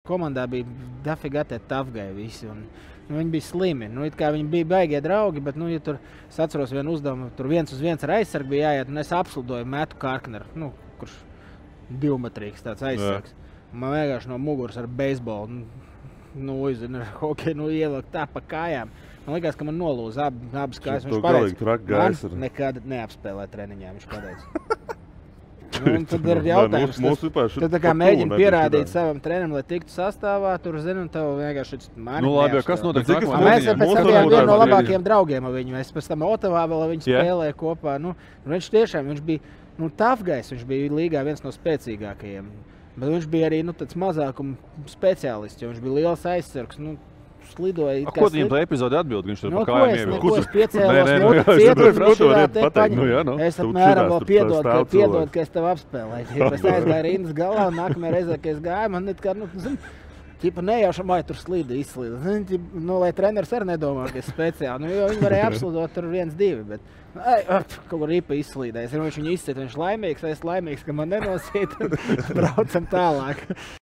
Komandā bija dafigā tie tafgai visi, un viņi bija slimi. It kā viņi bija baigie draugi, bet, ja tur, es atceros vienu uzdevumu, tur 1-uz-1 ar aizsargu bija jāiet, un es apslidoju Metu Karkneru, kurš divmetrīgs tāds aizsargs. Man vienkārši no muguras ar beisbolu, ar hokeju, ievilkt tā pa kājām. Man likās, ka man nolūza abas kājas. Viņš pateica, man nekad neapspēlē treniņā, viņš pateica. Un tad ir jautājums, tad tā kā mēģina pierādīt savam trenerim, lai tiktu sastāvā, tur zinu, un tev vienkārši mani labi, kas notiek nākamā? Mēs pēc tam bijām vieni no labākajiem draugiem ar viņu. Es pēc tam Otavā vēl viņu spēlēju kopā. Viņš tiešām, viņš bija tafgais, viņš bija līgā viens no spēcīgākajiem. Bet viņš bija arī tāds mazākuma speciālists, jo viņš bija liels aizsargs. Slidoja. Ko viņam tā epizode atbild, viņš tur pa kājām ievilk? Ko es piecēlos, es apmēram vēl piedod, ka es tev apspēlēju. Es aizgāju rindas galā, un nākamajā reizē, kad es gāju, man ķipa nejaušam, vai tur izslīda. Lai treneris arī nedomā, ka es speciāli. Jo viņi varēja apslidot tur 1-2, bet kaut kur ripa izslīdēs. Viņš viņu izcita, viņš laimīgs, es laimīgs, ka man nenosīt, braucam tālāk.